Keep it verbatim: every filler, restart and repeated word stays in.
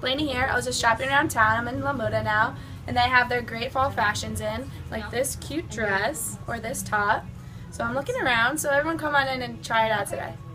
Blaney here. I was just shopping around town. I'm in La Moda now, and they have their great fall fashions in, like this cute dress or this top. So I'm looking around, so everyone come on in and try it out today.